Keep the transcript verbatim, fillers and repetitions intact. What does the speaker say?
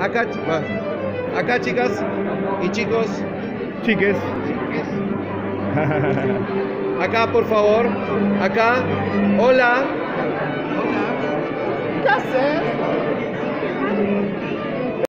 Acá, va. Acá, chicas y chicos. Chiques. Acá, por favor. Acá. Hola.